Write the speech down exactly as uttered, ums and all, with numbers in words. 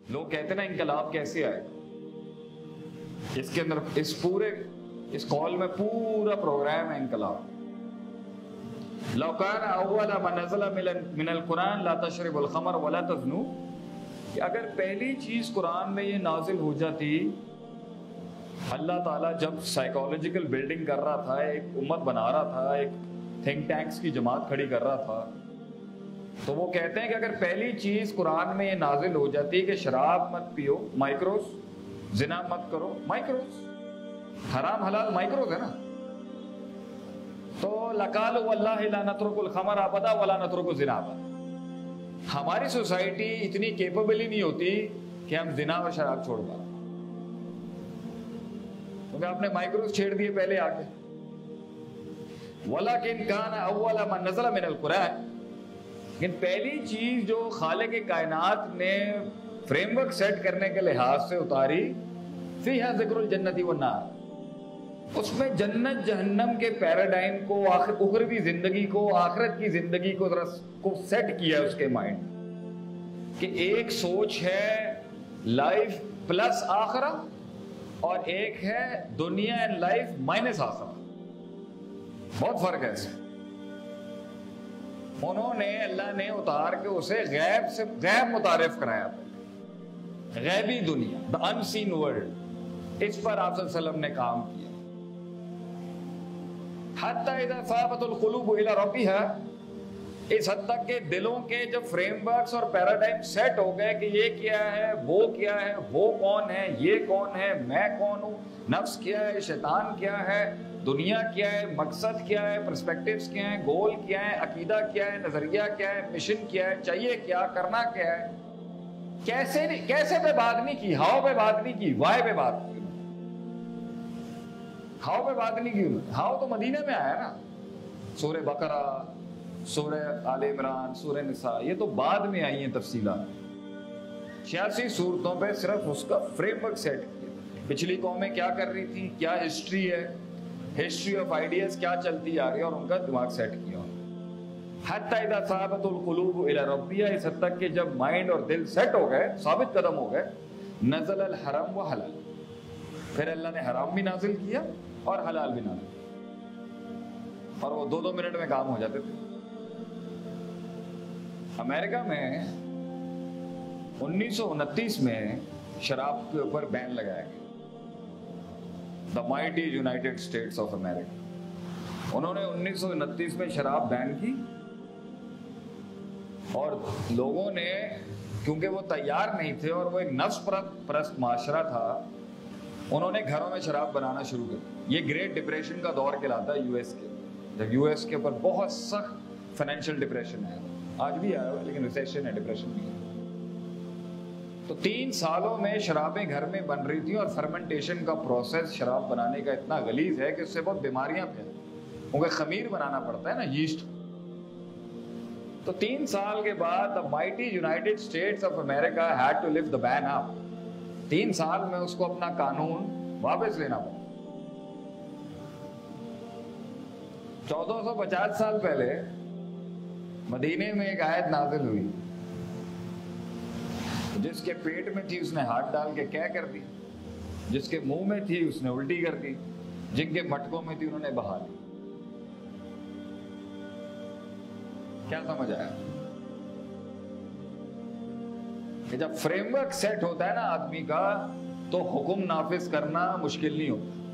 لوگ کہتے ہیں نا انقلاب کیسے آئے، اس کے اندر اس پورے اس کال میں پورا پروگرام ہے انقلاب. لو کان اول ما نزل من القرآن لا تشرب الخمر ولا تزنوا، کہ اگر پہلی چیز قرآن میں یہ نازل ہو جاتی، اللہ تعالیٰ جب سائیکالوجیکل بلڈنگ کر رہا تھا، ایک امت بنا رہا تھا، ایک تھنک ٹینکس کی جماعت کھڑی کر رہا تھا، تو وہ کہتے ہیں کہ اگر پہلی چیز قرآن میں یہ نازل ہو جاتی کہ شراب مت پیو، مائکروز، زنا مت کرو، مائکروز، حرام حلال مائکروز ہے نا، تو لقالوا واللہ لا نترک الخمر ابدا ولا نترک الزنا ابدا. ہماری سوسائٹی اتنی کیپبل ہی نہیں ہوتی کہ ہم زنا اور شراب چھوڑ پائیں، کیونکہ آپ نے مائکروز چھیڑ دیے پہلے آ کے. وَلَكِنْ كَانَ أَوَّلَ مَا نَزَلَ مِنَ الْقُرْآنِ، لیکن پہلی چیز جو خالق کائنات نے فریم ورک سیٹ کرنے کے لحاظ سے اتاری، فِيهَا ذِكْرُ الْجَنَّةِ وَالنَّارِ، اس میں جنت جہنم کے پیراڈائم کو، اخروی زندگی کو، آخرت کی زندگی کو ذرا کو سیٹ کیا اس کے مائنڈ کہ ایک سوچ ہے لائف پلس آخرہ، اور ایک ہے دنیا اینڈ لائف مائنس آخرہ. بہت فرق ہے اس میں. انہوں نے اللہ نے اتار کے اسے غیب سے غیب متعارف کرایا، غیبی دنیا، the unseen world، اس پر آپ صلی اللہ علیہ وسلم نے کام کیا. حتی اذا ثابت القلوب الى ربها، اس حد تک کہ دلوں کے جب فریم ورکس اور پیراڈائم سیٹ ہو گئے کہ یہ کیا ہے، وہ کیا ہے، وہ کون ہے، یہ کون ہے، میں کون ہوں، نفس کیا ہے، شیطان کیا ہے، دنیا کیا ہے، مقصد کیا ہے، پرسپیکٹیوز کیا ہیں، گول کیا ہے، عقیدہ کیا ہے، نظریہ کیا ہے، مشن کیا ہے، چاہیے کیا، کرنا کیا ہے، کیسے کیسے پہ بات نہیں کی، ہاؤ پہ بات نہیں کی، وائے پہ بات کی. ہاؤ پہ بات نہیں کی، ہاؤ تو مدینہ میں آیا نا، سورہ بقرہ، سورہ آل عمران، سورہ نساء، یہ تو بعد میں آئی ہیں تفصیلات. چھیاسی صورتوں پہ صرف اس کا فریم ورک سیٹ کیا. پچھلی قومیں کیا کر رہی تھی، کیا ہسٹری ہے، ہسٹری آف آئیڈیاز کیا چلتی آ رہی ہے، اور ان کا دماغ سیٹ کیا. حتی اذا ثابت القلوب الی ربها، اس حد تک کہ جب مائنڈ اور دل سیٹ ہو گئے، ثابت قدم ہو گئے، نزل الحرام و حلال، پھر اللہ نے حرام بھی نازل کیا اور حلال بھی نازل کیا، اور وہ دو دو منٹ میں کام ہو جاتے تھے. امریکہ میں انیس سو انتیس میں شراب کے اوپر بین لگایا گیا، the mighty United States of America. انہوں نے انیس سو انتیس میں شراب بین کی، اور لوگوں نے، کیونکہ وہ تیار نہیں تھے اور وہ ایک نفس پرست معاشرہ تھا، انہوں نے گھروں میں شراب بنانا شروع کر. یہ گریٹ ڈپریشن کا دور کہلاتا ہے یو ایس کے، جب یو ایس کے اوپر بہت سخت فائنینشیل ڈپریشن ہے، آج بھی آیا ہوا لیکن ریسیشن ہے، ڈپریشن بھی ہے. تو تین سالوں میں شرابیں گھر میں بن رہی تھیں، اور فرمنٹیشن کا پروسیس شراب بنانے کا اتنا غلیظ ہے کہ اس سے بہت بیماریاں پھیلیں، کیونکہ خمیر بنانا پڑتا ہے نا، یسٹ. تو تین سال کے بعد the mighty United States of America had to lift the ban up. تین سال میں اس کو اپنا قانون واپس لینا پڑا. چودہ سو پچاس سال پہلے مدینے میں ایک آیت نازل ہوئی، جس کے پیٹ میں تھی اس نے ہاتھ ڈال کے کیا کر دی، جس کے منہ میں تھی اس نے الٹی کر دی، جن کے مٹکوں میں تھی انہوں نے بہا دی. کیا سمجھ آیا کہ جب فریم ورک سیٹ ہوتا ہے نا آدمی کا، تو حکم نافذ کرنا مشکل نہیں ہوتا.